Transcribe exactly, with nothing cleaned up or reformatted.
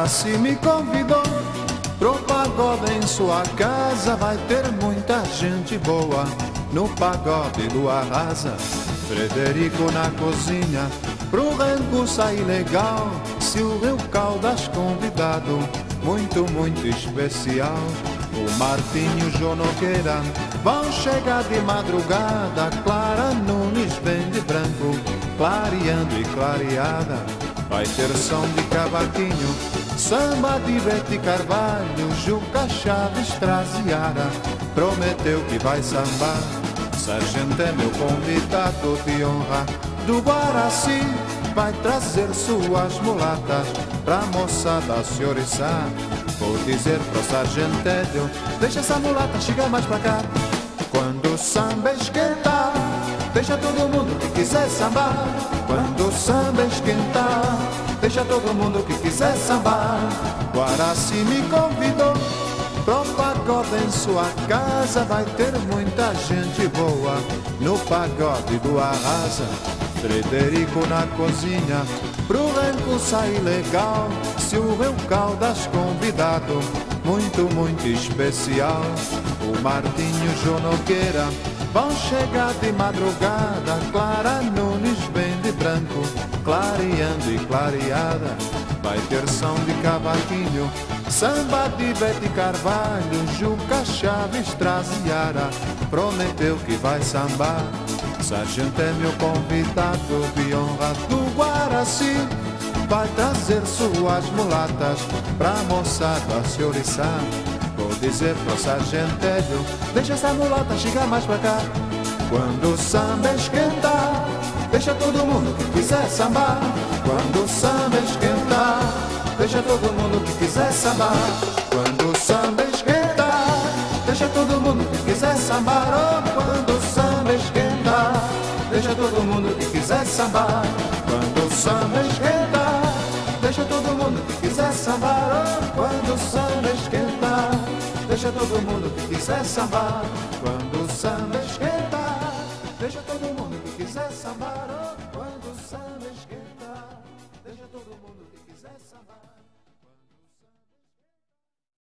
Guaraci me convidou pro pagode em sua casa. Vai ter muita gente boa no pagode do Arrasa. Frederico na cozinha, pro rango sair legal. Silvio Caldas convidado, muito, muito especial. O Martinho e o João Nogueira vão chegar de madrugada. Clara Nunes vem de branco, clareando e clareada. Vai ter som de cavaquinho, samba de Bete Carvalho. Juca Chaves Traziara prometeu que vai sambar. Sargento é meu convidado de honra do Guaraci. Vai trazer suas mulatas pra moçada se oriçar. Vou dizer pro sargentelho, deixa essa mulata chegar mais pra cá. Quando o samba esquentar, deixa todo mundo que quiser sambar. Quando o samba esquentar, deixa todo mundo que quiser sambar. Guaraci me convidou pro pagode em sua casa. Vai ter muita gente boa no pagode do Arrasa. Frederico na cozinha, pro rango sair legal. Silvio Caldas convidado, muito, muito especial. O Martinho e o João Nogueira vão chegar de madrugada. Clara Nunes vem de branco, clareando e clareada. Vai ter som de cavaquinho, samba de Bete Carvalho. Juca Chaves Traziara prometeu que vai sambar. Sargento é meu convidado de honra do Guaraci. Vai trazer suas mulatas pra moçada se oriçar. Vou dizer pro sargentelho, deixa essa mulata chegar mais pra cá. Quando o samba esquentar, deixa todo mundo que quiser sambar. Quando o samba esquentar, deixa todo mundo que quiser sambar. Quando o samba esquentar, deixa todo mundo que quiser sambar. Oh, quando o samba esquentar, deixa todo mundo que quiser sambar. Quando o samba esquentar, deixa todo mundo que quiser sambar. Oh, quando o samba esquentar, deixa todo mundo que quiser sambar. Quando o samba esquentar, deixa todo mundo que quiser sambar. Oh, quando o samba esquentar, deixa todo mundo que quiser sambar.